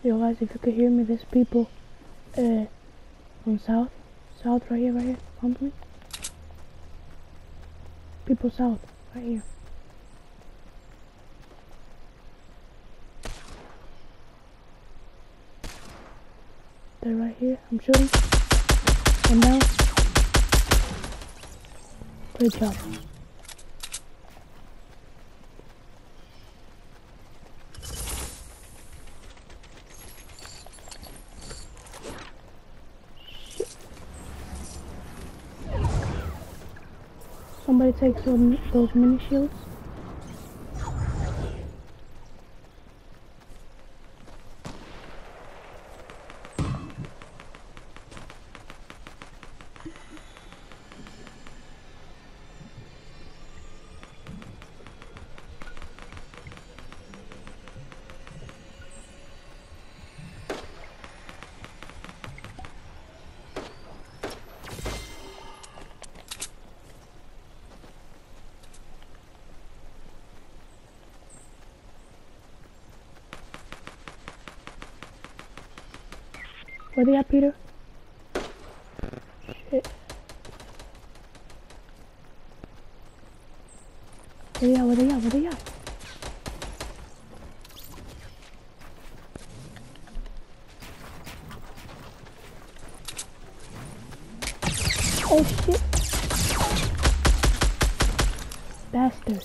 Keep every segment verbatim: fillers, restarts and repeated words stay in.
Yo guys, if you could hear me, there's people uh, on south. South right here, right here. Come to me. People south, right here. They're right here. I'm shooting. One down. Great job. Somebody takes some those mini shields. Where they at, Peter? Shit. Where they at? Where they at? Where they at? Oh shit. Bastard.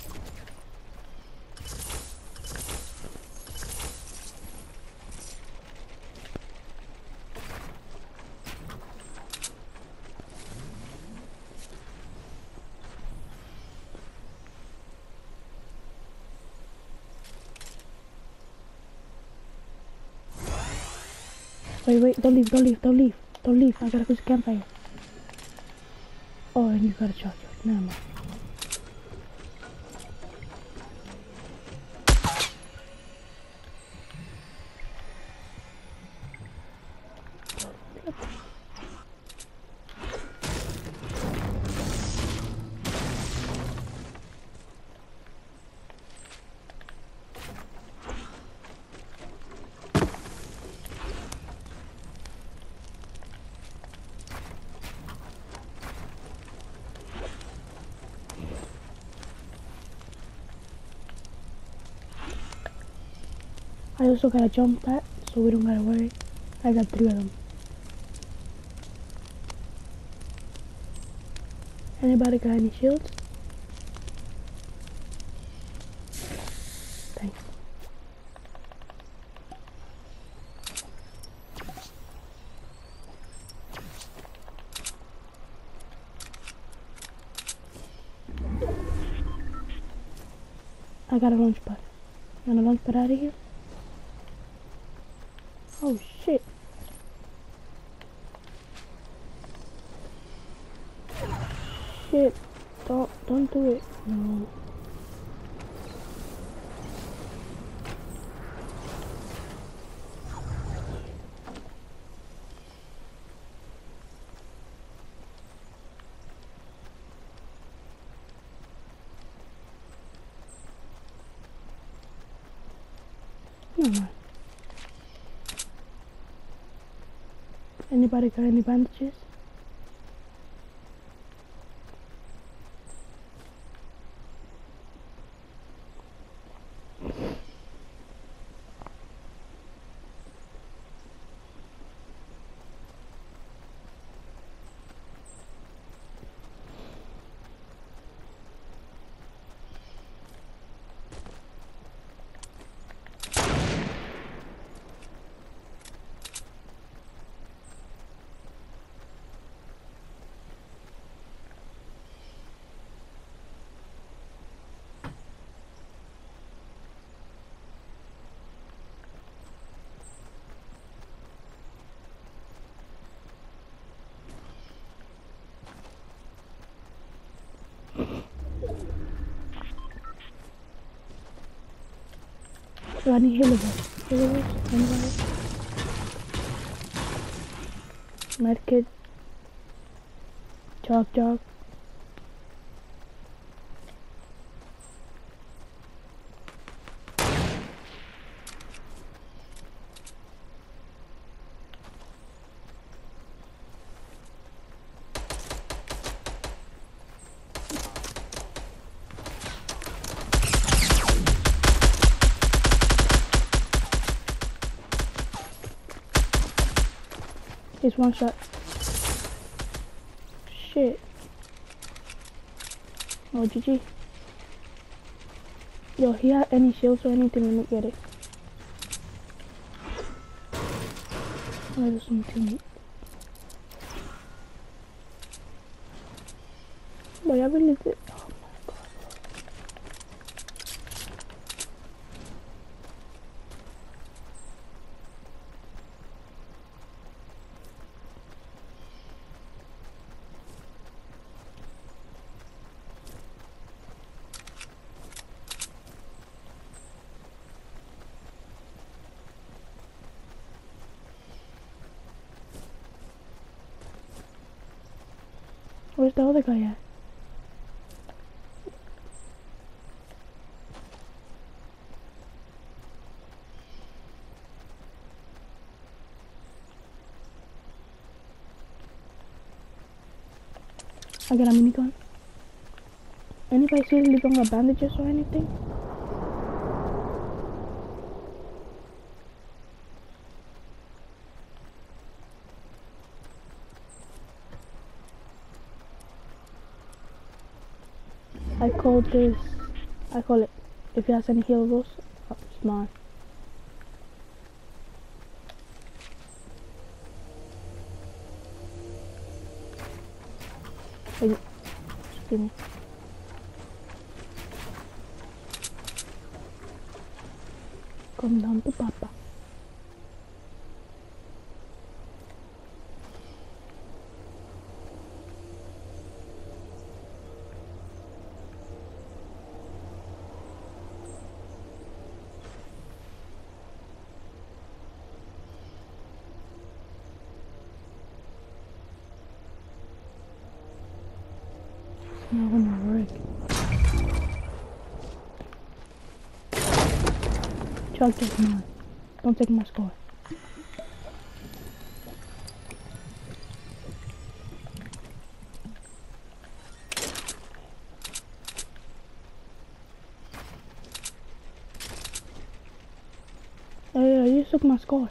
Wait, wait, don't leave, don't leave, don't leave, don't leave. I gotta go to campfire. Oh, and you gotta charge it. Never mind. I also got a jump pad, so we don't gotta worry. I got three of them. Anybody got any shields? Thanks. I got a launch pad. You want a launch pad out of here? Oh shit. Shit. Don't don't do it. No. Never mind. Anybody got any bandages? So I need healables. Healables, anybody? Medkit. Jog, jog. He's one shot. Shit. Oh, G G. Yo, he had any shields or anything? Let me get it. Oh, there's some team. Boy, I really did. Oh my god. Where's the other guy at? I got a minigun. Anybody seriously don't got bandages or anything? I call this, I call it, if he has any healables, oh, it's mine. Wait, excuse me. Come down to Papa. Not gonna work. Chuck this man. Don't take my score. Hey, yeah, you took my score.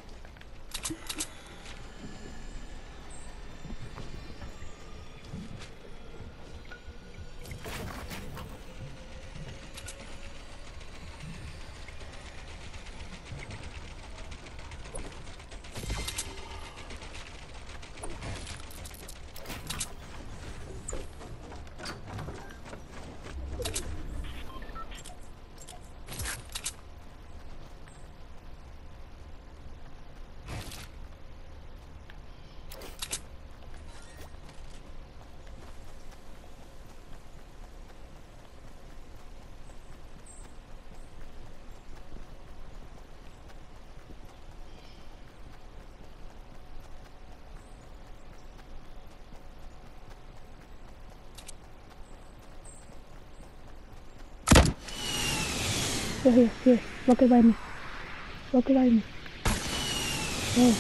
Here, here, here. Walk it by me. Walk it by me. Oh.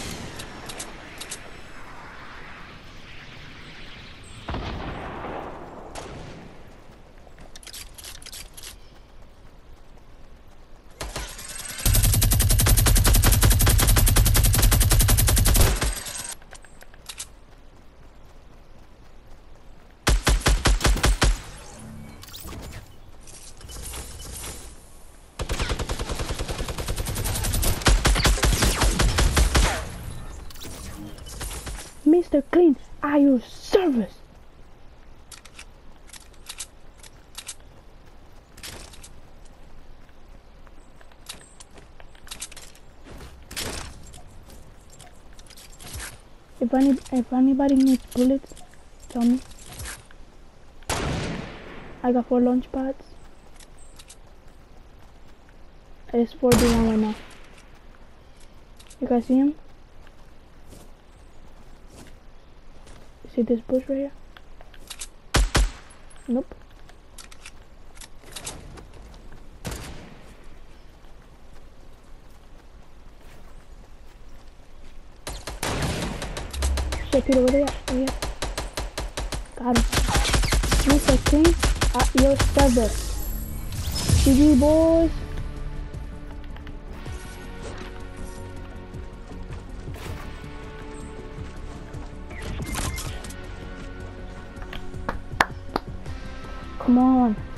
Mister Clean, at your service. If any, if anybody needs bullets, tell me. I got four launch pads. It's four D one right now. You guys see him? See this bush right here? Nope. Shit, Peter, where they at? Where they at? Got him. Mister King, at your service. G G, boys. come on.